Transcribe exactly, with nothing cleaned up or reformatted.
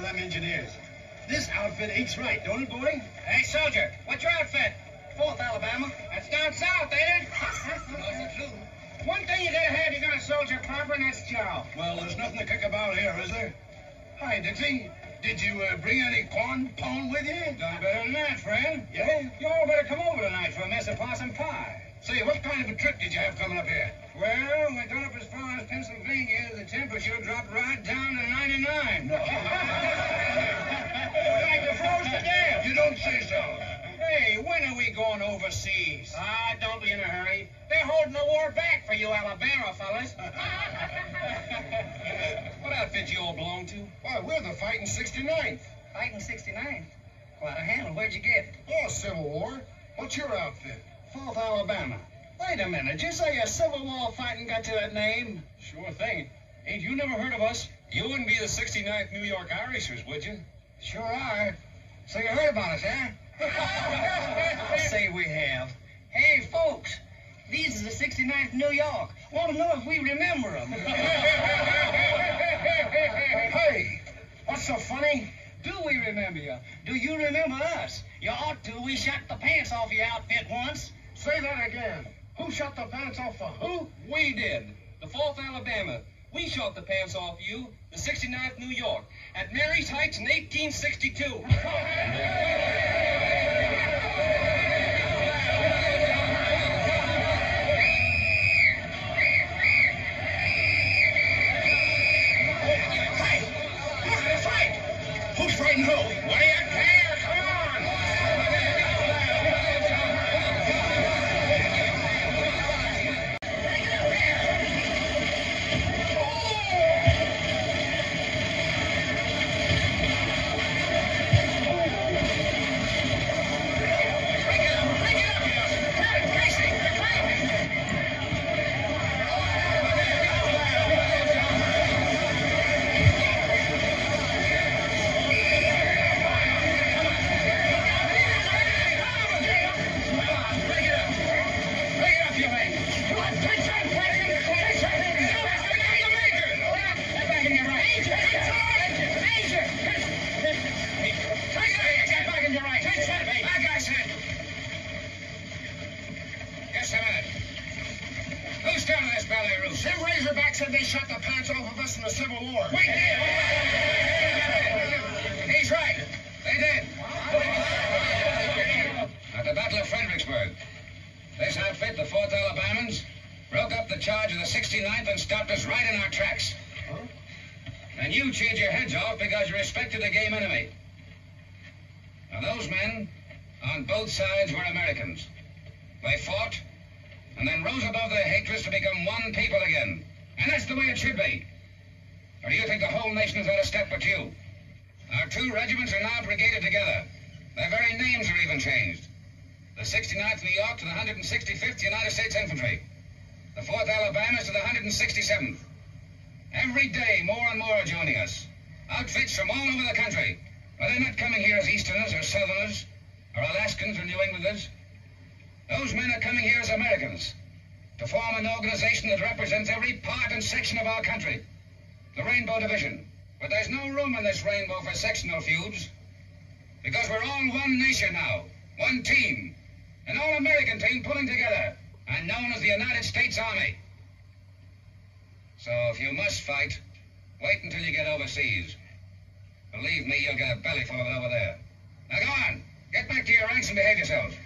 them engineers. This outfit aches right, don't it, boy? Hey, soldier, what's your outfit? Fourth Alabama. That's down south, ain't it? That's true. One thing you gotta have, you got a soldier proper, and that's jowl. Well, there's nothing to kick about here, is there? Hi, Dixie. Did you uh, bring any corn pone with you? Done better than that, friend. Yeah? You all better come over tonight for a mess of possum pie. Say, what kind of a trip did you have coming up here? Well, we got up as far as Pennsylvania. The temperature dropped right down to ninety-nine. No. Like we froze to death. You don't say so. Hey, when are we going overseas? Ah, don't be in a hurry. They're holding the war back for you Alabama fellas. What outfit you all belong to? Why, we're the Fighting sixty-ninth. Fighting sixty-nine. Quite a handle. Where'd you get it? Oh, Civil War. What's your outfit? Fourth Alabama. Wait a minute. Did you say a Civil War fighting got you that name? Sure thing. Ain't you never heard of us? You wouldn't be the sixty-ninth New York Irishers, would you? Sure are. So you heard about us, huh? Say we have. Hey, folks. These are the sixty-ninth New York. Want to know if we remember them. Hey, what's so funny? Do we remember you? Do you remember us? You ought to. We shot the pants off your outfit once. Say that again. Who shot the pants off for who? We did. The fourth Alabama. We shot the pants off you, the sixty-ninth New York, at Mary's Heights in eighteen sixty-two. Who's fighting who? What do you care? Come on! Them Razorbacks said they shot the pants off of us in the Civil War. We did! He's right. They did. At the Battle of Fredericksburg, this outfit, the fourth Alabamans, broke up the charge of the sixty-ninth and stopped us right in our tracks. Huh? And you cheered your heads off because you respected the game enemy. Now, those men on both sides were Americans. They fought and then rose above their hatreds to become one people again. And that's the way it should be. Or do you think the whole nation is out of step with you? Our two regiments are now brigaded together. Their very names are even changed. The sixty-ninth New York to the one hundred sixty-fifth United States Infantry. The fourth Alabamas to the one hundred sixty-seventh. Every day, more and more are joining us. Outfits from all over the country. But they're not coming here as Easterners or Southerners or Alaskans or New Englanders. Those men are coming here as Americans to form an organization that represents every part and section of our country. The Rainbow Division. But there's no room in this rainbow for sectional feuds. Because we're all one nation now. One team. An all-American team pulling together and known as the United States Army. So if you must fight, wait until you get overseas. Believe me, you'll get a bellyful of it over there. Now go on. Get back to your ranks and behave yourselves.